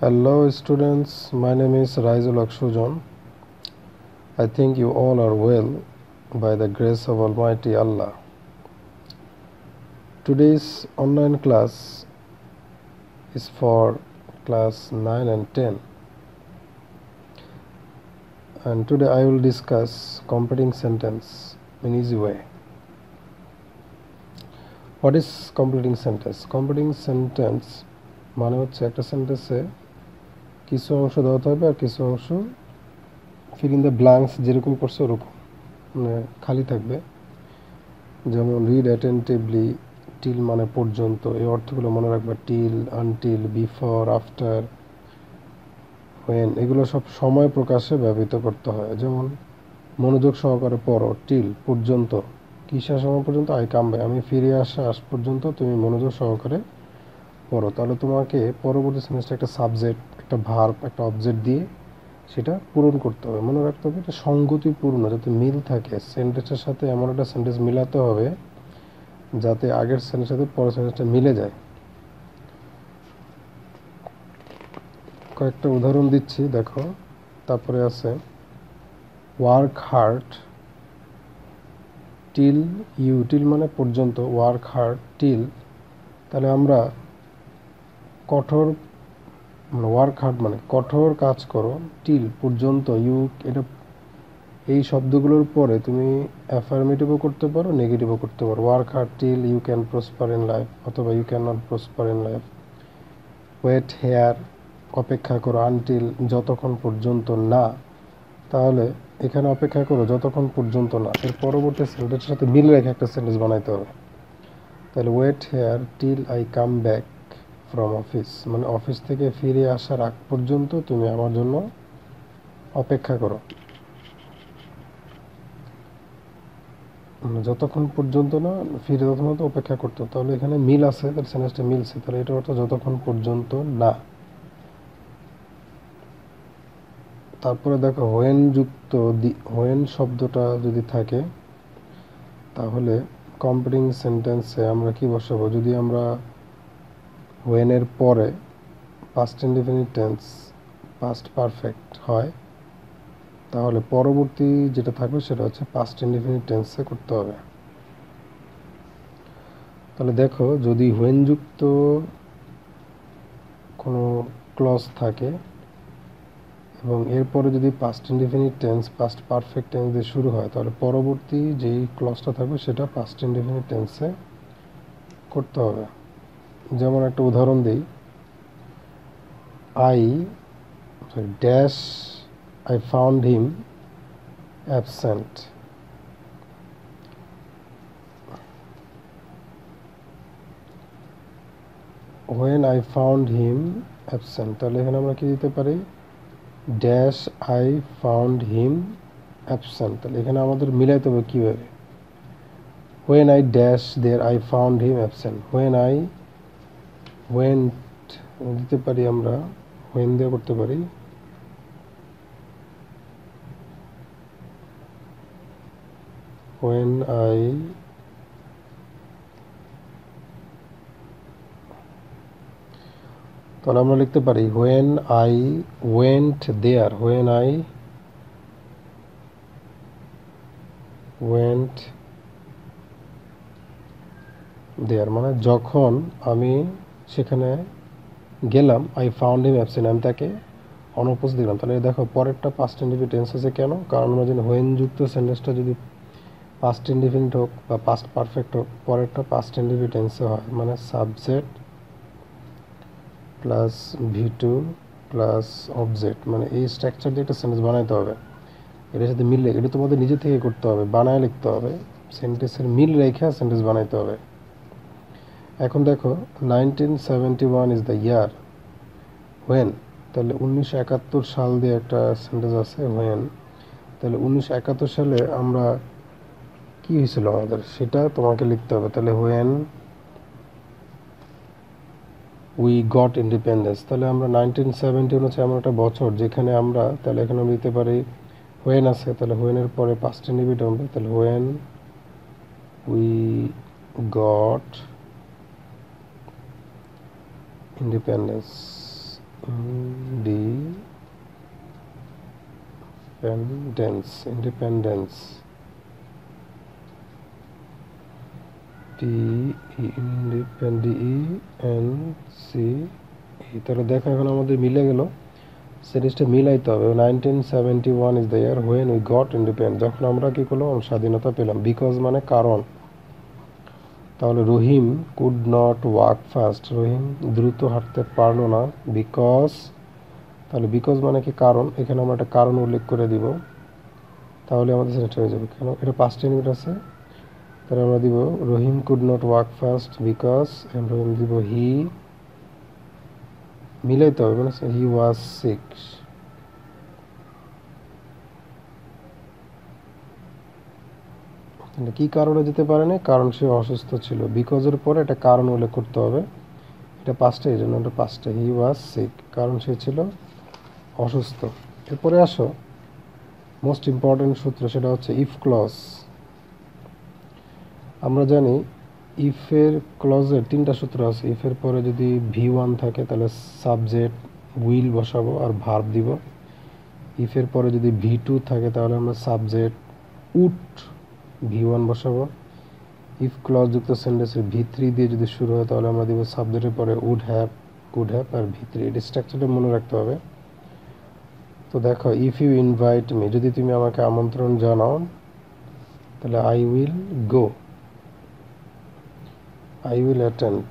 Hello students, my name is Raizul Akshujon. I think you all are well by the grace of Almighty Allah. Today's online class is for class 9 and 10. And today I will discuss completing sentence in easy way. What is completing sentence? Completing sentence মানে হচ্ছে একটা সেন্টেন্সে কিছু অংশ দেওয়া হবে আর কিছু অংশ ফিল ইন দ্য ব্ল্যাঙ্কস যেরকম করছে ওরকম মানে খালি থাকবে। যেমন রিড অ্যাটেন্টিভলি, টিল মানে পর্যন্ত, এই অর্থগুলো মনে রাখবে। Till, until, before, after, when, এগুলো সব সময় প্রকাশে ব্যবহৃত করতে হয়। যেমন মনোযোগ সহকারে পড়ো, টিল পর্যন্ত, কিসের সময় পর্যন্ত, আই কাম ব্যাক, আমি ফিরে আস পর্যন্ত তুমি মনোযোগ সহকারে পড়ো। তাহলে তোমাকে পরবর্তী সেন্টেন্সটা একটা সাবজেক্ট, একটা ভার্ব, একটা অবজেক্ট দিয়ে সেটা পূরণ করতে হবে। মনে রাখতে হবে এটা সঙ্গতিপূর্ণ, যাতে মিল থাকে সেন্টেন্সের সাথে। এমন একটা সেন্টেন্স মিলাতে হবে যাতে আগের সেন্টেন্সের সাথে পরের সেন্টেন্সটা মিলে যায়। কয়েকটা উদাহরণ দিচ্ছি, দেখো। তারপরে আছে work hard till you, till মানে পর্যন্ত, ওয়ার্ক হার্ড টিল। তাহলে আমরা কঠোর, মানে ওয়ার্ক হার্ড মানে কঠোর কাজ করো, টিল পর্যন্ত, ইউ, এটা এই শব্দগুলোর পরে তুমি অ্যাফার্মেটিভও করতে পারো, নেগেটিভও করতে পারো। Work hard till you can prosper in life, অথবা you can not prosper in life. Wait here, অপেক্ষা করো, আনটিল যতক্ষণ পর্যন্ত না। তাহলে এখানে অপেক্ষা করো যতক্ষণ পর্যন্ত না, এর পরবর্তী সেন্টেন্সের সাথে মিল রেখে একটা সেন্টেন্স বানাইতে হবে। তাহলে wait here till I come back from office, মানে অফিস থেকে ফিরে আসার আগ পর্যন্ত তুমি আমার জন্য অপেক্ষা করো, যতক্ষণ পর্যন্ত না ফিরে ততক্ষণ তো অপেক্ষা করতে। তাহলে এখানে মিল আছে, তাহলে সেন্টেন্সটা মিলছে, তাহলে এটা অর্থ যতক্ষণ পর্যন্ত না। তারপরে দেখো হোয়েন যুক্ত হোয়েন শব্দটা যদি থাকে তাহলে কমপ্লিটিং সেন্টেন্সে আমরা কি বসাবো? যদি আমরা হোয়েনের পরে past indefinite tense, past perfect হয়, তাহলে পরবর্তী যেটা থাকবে সেটা হচ্ছে পাস্ট ইনডেফিনিট টেন্সে করতে হবে। তাহলে দেখো, যদি হোয়েন যুক্ত কোনো ক্লজ থাকে এবং এরপরে যদি past indefinite tense, past perfect tense দিয়ে শুরু হয়, তাহলে পরবর্তী যেই ক্লজটা থাকবে সেটা পাস্ট ইনডেফিনিট টেন্সে করতে হবে। যেমন একটা উদাহরণ দিই, I found him absent. When I found him absent, তাহলে এখানে আমরা কি দিতে পারি? Dash I found him absent. তাহলে এখানে আমাদের মিলাইতে হবে কীভাবে? When I dash there I found him absent. When I went দিতে পারি আমরা, when দিয়ে করতে পারি। When I তাহলে আমরা লিখতে পারি when I went there, when I went there মানে যখন আমি সেখানে গেলাম, I found him absent, আমি তাকে অনুপস্থিত দিলাম। তাহলে দেখো পরেরটা পাস্ট ইনডেফিনিট টেন্স আছে কেন? কারণ আমরা জানি হোয়েন যুক্ত সেন্টেন্সটা যদি পাস্ট ইনডেফিনিট হোক বা পাস্ট পারফেক্ট হোক, পরেরটা পাস্ট ইনডেফিনিট টেন্সে হয়, মানে subject plus V2 plus object, মানে এই স্ট্রাকচার দিয়ে একটা সেন্টেন্স বানাইতে হবে। এটার সাথে মিল রেখে, এটা তোমাদের নিজে থেকে করতে হবে, বানায় লিখতে হবে, সেন্টেন্সের মিল রেখে সেন্টেন্স বানাইতে হবে। এখন দেখো 1971 ইজ দ্য ইয়ার হোয়েন, তাহলে 1971 সাল দিয়ে একটা সেন্টেন্স আছে হোয়েন। তাহলে 1971 সালে আমরা কি হয়েছিল আমাদের সেটা তোমাকে লিখতে হবে। তাহলে হোয়েন উই গট ইন্ডিপেন্ডেন্স, তাহলে আমরা 1971 হচ্ছে এমন একটা বছর যেখানে আমরা, তাহলে এখানে আমরা দিতে পারি হোয়েন আছে, তাহলে হোয়েনের পরে পাস্ট ইনডিফিনিট হবে, তাহলে when we got independence, independence DENDENCE। তাহলে দেখো এখন আমাদের মিলে গেল, সিরিজটা মিলাইতে হবে। 1971 is the year when we got independence, যখন আমরা কি করলাম স্বাধীনতা পেলাম। বিকজ মানে কারণ, তাহলে Rahim could not walk fast, Rahim দ্রুত হাঁটতে পারলো না। বিকজ, তাহলে বিকজ মানে কি কারণ, এখানে আমরা একটা কারণ উল্লেখ করে দিব, তাহলে আমাদের সেটা হয়ে যাবে। কেন এটা 5 মিনিট আছে, তাহলে আমরা দিব Rahim could not walk fast because, Rahim দিব হি, মিলাইতে হবে মানে হি ওয়াজ সিক। কি কারণে যেতে পারে না, কারণ সে অসুস্থ ছিল। বিকজের পরে একটা কারণ উল্লেখ করতে হবে, এটা 5টা, এই জন্য এটা 5টা। হি ওয়াজ সিক, কারণ সে ছিল অসুস্থ। এরপরে আসো মোস্ট ইম্পর্টেন্ট সূত্র, সেটা হচ্ছে ইফ ক্লজ। আমরা জানি ইফের ক্লজের 3টা সূত্র আছে। ইফের পরে যদি V1 থাকে তাহলে সাবজেক্ট উইল বসাবো আর ভার্ব দিব। ইফের পরে যদি V2 থাকে তাহলে আমরা সাবজেক্ট উড V1 বসাবো। ইফ ক্লজ যুক্ত সেন্টেন্সের V3 দিয়ে যদি শুরু হয় তাহলে আমরা দিব সাবজেক্টের পরে উড হ্যাভ, কুড হ্যাভ আর V3। এটা স্ট্রাকচারটা মনে রাখতে হবে। তো দেখো, ইফ ইউ ইনভাইট মি, যদি তুমি আমাকে আমন্ত্রণ জানাও তাহলে I will go, I will attend.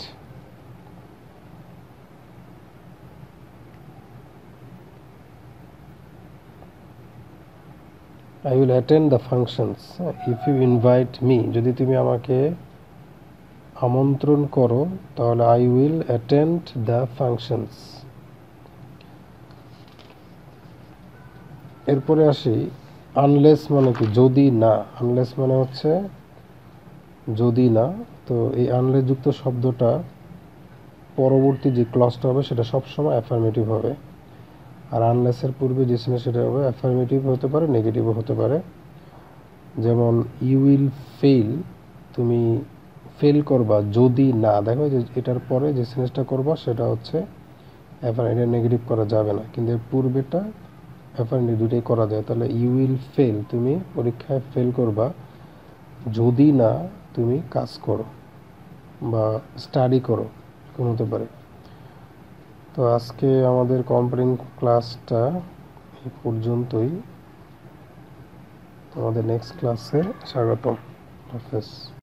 I will attend the functions. If you invite me, যদি তুমি আমাকে আমন্ত্রণ করো তাহলে I will attend the functions. এরপরে আসি আনলেস মানে কি, যদি না। আনলেস মানে হচ্ছে যদি না। তো এই আনলেস যুক্ত শব্দটা পরবর্তী যে ক্লজটা হবে সেটা সবসময় অ্যাফার্মেটিভ হবে, আর আনলেসের পূর্বে যে ছিল সেটা হবে অ্যাফার্মেটিভ হতে পারে, নেগেটিভও হতে পারে। যেমন ইউ উইল ফেল, তুমি ফেল করবা যদি না। দেখো যে এটার পরে যে সেন্টেন্সটা করবা সেটা হচ্ছে অ্যাফার্মেটিভ, নেগেটিভ করা যাবে না, কিন্তু এর পূর্বেটা অ্যাফার্মেটিভ, দুটোই করা যায়। তাহলে ইউ উইল ফেল, তুমি পরীক্ষায় ফেল করবা যদি না তুমি কাজ করো বা স্টাডি করো, কোন হতে পারে। তো আজকে আমাদের কম্পারিং ক্লাসটা এই পর্যন্তই। তোমাদের নেক্সট ক্লাসে স্বাগতম। হাফেজ।